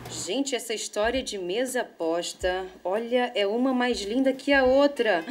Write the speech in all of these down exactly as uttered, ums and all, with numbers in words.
Gente, essa história de mesa posta, olha, é uma mais linda que a outra.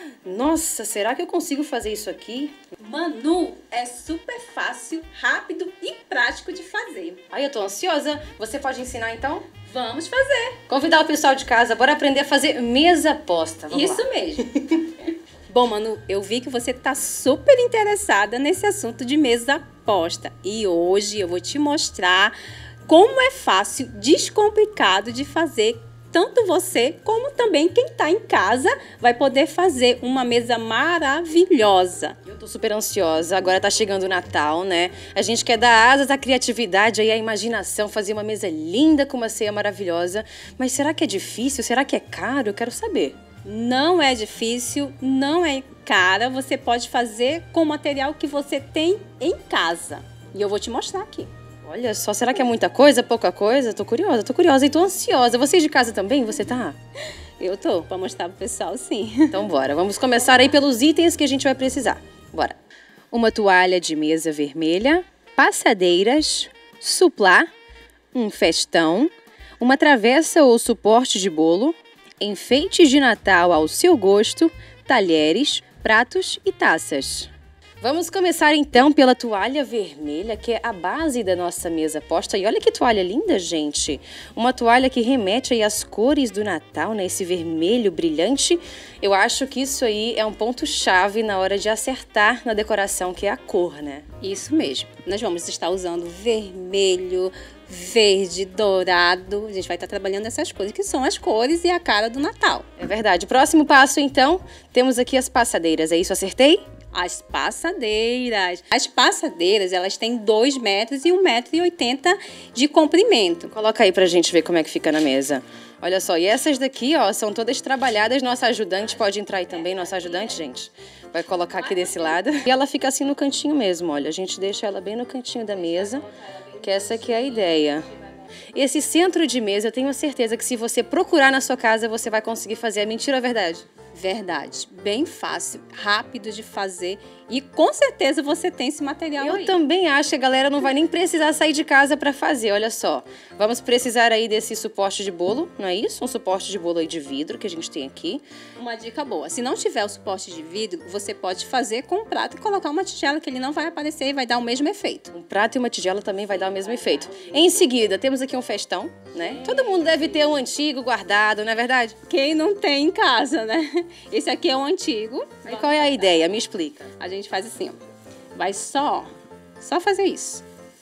Nossa, será que eu consigo fazer isso aqui? Manu, é super fácil, rápido e prático de fazer. Ai, eu tô ansiosa. Você pode ensinar então? Vamos fazer. Convidar o pessoal de casa, bora aprender a fazer mesa posta. Vamos Isso lá. mesmo. Bom, Manu, eu vi que você tá super interessada nesse assunto de mesa posta. E hoje eu vou te mostrar como é fácil, descomplicado de fazer. Tanto você como também quem tá em casa vai poder fazer uma mesa maravilhosa. Eu tô super ansiosa. Agora tá chegando o Natal, né? A gente quer dar asas à criatividade e à imaginação, fazer uma mesa linda com uma ceia maravilhosa. Mas será que é difícil? Será que é caro? Eu quero saber. Não é difícil, não é cara. Você pode fazer com o material que você tem em casa. E eu vou te mostrar aqui. Olha só, será que é muita coisa, pouca coisa? Tô curiosa, tô curiosa e tô ansiosa. Vocês de casa também, você tá? Eu tô, pra mostrar pro pessoal, sim. Então bora, vamos começar aí pelos itens que a gente vai precisar. Bora. Uma toalha de mesa vermelha, passadeiras, suplá, um festão, uma travessa ou suporte de bolo, enfeites de Natal ao seu gosto, talheres, pratos e taças. Vamos começar então pela toalha vermelha, que é a base da nossa mesa posta. E olha que toalha linda, gente! Uma toalha que remete aí às cores do Natal, né? Esse vermelho brilhante. Eu acho que isso aí é um ponto-chave na hora de acertar na decoração, que é a cor, né? Isso mesmo. Nós vamos estar usando vermelho, verde, dourado. A gente vai estar trabalhando essas coisas, que são as cores e a cara do Natal. É verdade. Próximo passo, então, temos aqui as passadeiras. É isso, acertei? As passadeiras. As passadeiras, elas têm dois metros e um metro e oitenta de comprimento. Coloca aí pra gente ver como é que fica na mesa. Olha só, e essas daqui, ó, são todas trabalhadas. Nossa ajudante pode entrar aí também, nossa ajudante, gente. Vai colocar aqui desse lado. E ela fica assim no cantinho mesmo, olha. A gente deixa ela bem no cantinho da mesa, que essa aqui é a ideia. Esse centro de mesa, eu tenho certeza que se você procurar na sua casa, você vai conseguir fazer. É mentira ou é verdade? Verdade. Bem fácil, rápido de fazer e com certeza você tem esse material Eu aí. também acho que a galera não vai nem precisar sair de casa para fazer, olha só. Vamos precisar aí desse suporte de bolo, não é isso? Um suporte de bolo aí de vidro que a gente tem aqui. Uma dica boa, se não tiver o suporte de vidro, você pode fazer com um prato e colocar uma tigela que ele não vai aparecer e vai dar o mesmo efeito. Um prato e uma tigela também vai dar o mesmo efeito. Em seguida, temos aqui um festão, né? Todo mundo deve ter um antigo guardado, não é verdade? Quem não tem em casa, né? Esse aqui é um antigo. E qual é a ideia? Me explica. A gente faz assim, ó. Vai só, só fazer isso.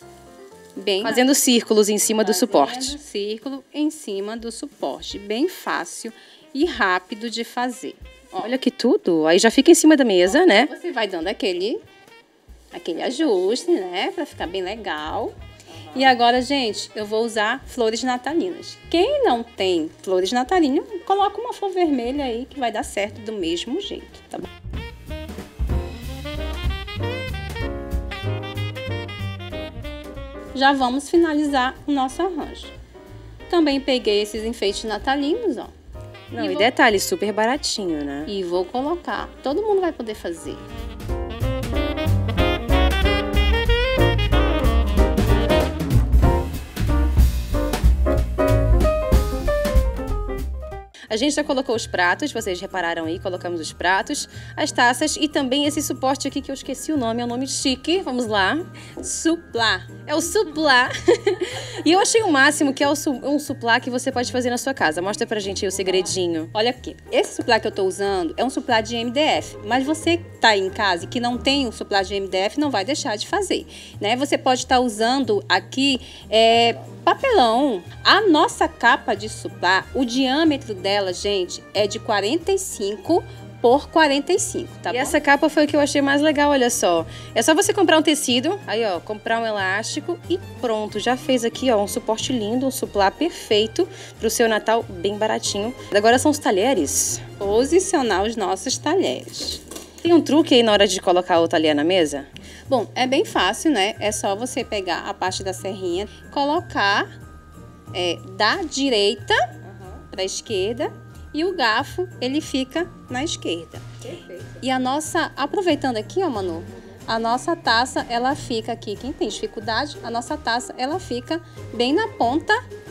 Bem Fazendo círculos em cima do fazendo suporte. Círculo em cima do suporte. Bem fácil e rápido de fazer. Ó, Olha que tudo. Aí já fica em cima da mesa, né? você vai dando aquele, aquele ajuste, né? Pra ficar bem legal. E agora, gente, eu vou usar flores natalinas. Quem não tem flores natalinas, coloca uma flor vermelha aí que vai dar certo do mesmo jeito, tá bom? Já vamos finalizar o nosso arranjo. Também peguei esses enfeites natalinos, ó. Não, e e vou... detalhe, super baratinho, né? E vou colocar. Todo mundo vai poder fazer. A gente já colocou os pratos, vocês repararam aí, colocamos os pratos, as taças e também esse suporte aqui que eu esqueci o nome, é um nome chique, vamos lá. Suplá. É o suplá. E eu achei o máximo que é o su um suplá que você pode fazer na sua casa. Mostra pra gente aí o segredinho. Olha aqui, esse suplá que eu tô usando é um suplá de M D F, mas você que tá aí em casa e que não tem um suplá de M D F não vai deixar de fazer, né? Você pode estar usando aqui é, papelão. A nossa capa de suplá, o diâmetro dela, gente, é de quarenta e cinco por quarenta e cinco, tá bom? E essa capa foi o que eu achei mais legal, olha só. É só você comprar um tecido, aí ó, comprar um elástico e pronto. Já fez aqui, ó, um suporte lindo, um suplá perfeito pro seu Natal, bem baratinho. Agora são os talheres. Posicionar os nossos talheres. Tem um truque aí na hora de colocar o talher na mesa? Bom, é bem fácil, né? É só você pegar a parte da serrinha, colocar é, da direita uhum. para a esquerda e o garfo, ele fica na esquerda. Perfeito. E a nossa, aproveitando aqui, ó, Manu, a nossa taça, ela fica aqui, quem tem dificuldade, a nossa taça, ela fica bem na ponta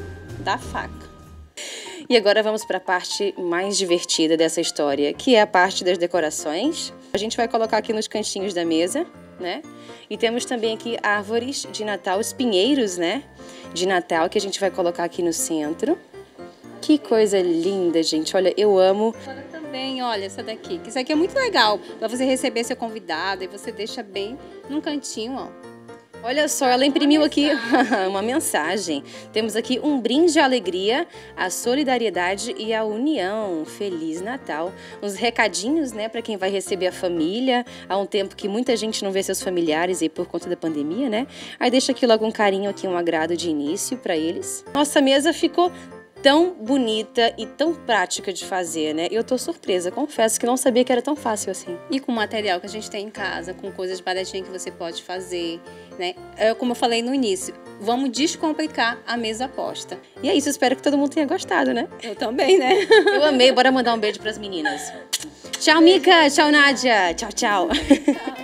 da faca. E agora vamos para a parte mais divertida dessa história, que é a parte das decorações. A gente vai colocar aqui nos cantinhos da mesa, né? E temos também aqui árvores de Natal, os pinheiros, né? De Natal, que a gente vai colocar aqui no centro. Que coisa linda, gente. Olha, eu amo. Agora também, olha, essa daqui. Isso aqui é muito legal para você receber seu convidado e você deixa bem num cantinho, ó. Olha só, ela imprimiu aqui uma mensagem. Temos aqui um brinde à alegria, à solidariedade e à união. Feliz Natal. Uns recadinhos, né, para quem vai receber a família. Há um tempo que muita gente não vê seus familiares aí por conta da pandemia, né? Aí deixa aqui logo um carinho aqui, um agrado de início para eles. Nossa mesa ficou tão bonita e tão prática de fazer, né? Eu tô surpresa, confesso que não sabia que era tão fácil assim. E com o material que a gente tem em casa, com coisas baratinhas que você pode fazer, né? É, como eu falei no início, vamos descomplicar a mesa posta. E é isso, espero que todo mundo tenha gostado, né? Eu também, né? Eu amei, bora mandar um beijo pras meninas. Tchau, Mica! Tchau, Nádia! Tchau, tchau! Tchau.